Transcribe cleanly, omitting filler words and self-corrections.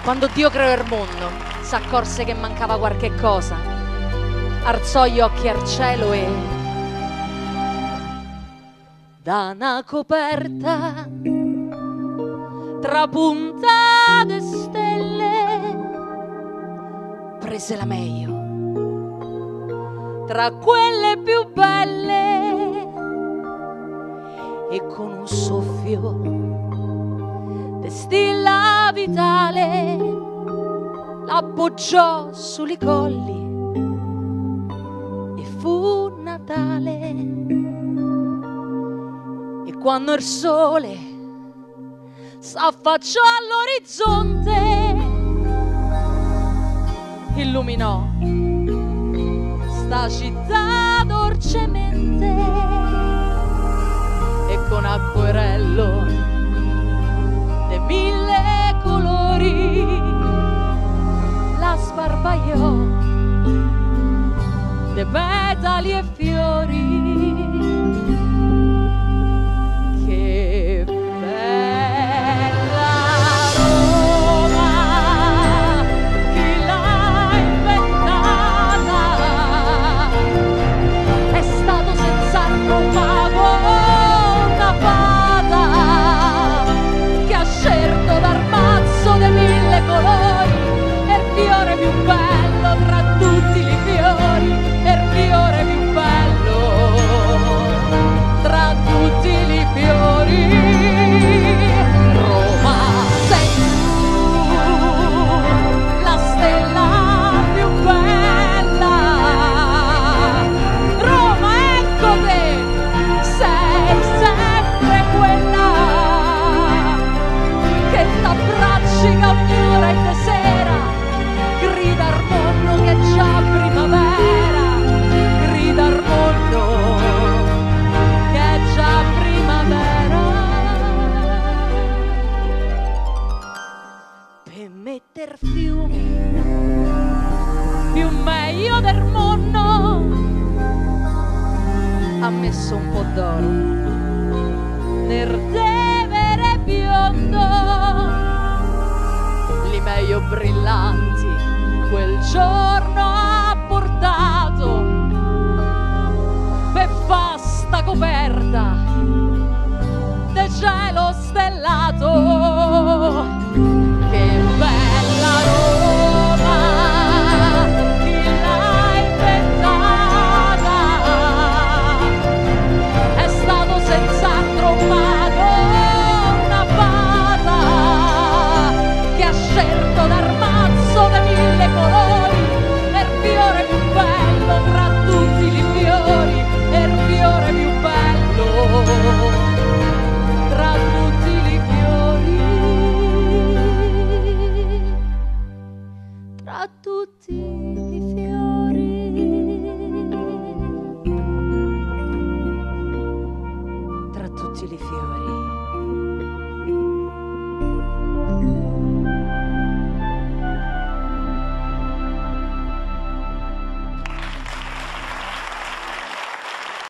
Quando Dio creò il mondo, s'accorse che mancava qualche cosa. Alzò gli occhi al cielo e da una coperta tra puntate stelle prese la meglio tra quelle più belle e con un soffio destilla vitale l'appoggiò sui colli e fu Natale. E quando il sole s'affacciò all'orizzonte illuminò sta città dolcemente e con acquerello de mille colori la sbarbaiò de petali e fiori. Che bella Roma, chi l'ha inventata? È stato senz'altro un mago, una fata che ha scelto dal mazzo dei mille colori e il fiore più bello tra tutti i fiori, e il fiore più bello tra tutti i fiori. Roma, sei tu, la stella più bella. Roma, ecco te, sei sempre quella che t'abbracci ogni ora e te sera, grida al mondo che è già primavera, grida al mondo che è già primavera. Per metter fiumi più meglio del mondo ha messo un po' d'oro nel devere biondo, li meglio brillanti quel giorno ha portato per fasta coperta del cielo stellato. Che bella Roma, chi l'ha inventata? È stato senz'altro un mago, una fata che ha scelto dal mazzo dei mille colori e il fiore più bello tra tutti i fiori, e il fiore più bello tra tutti i fiori, tra tutti i fiori.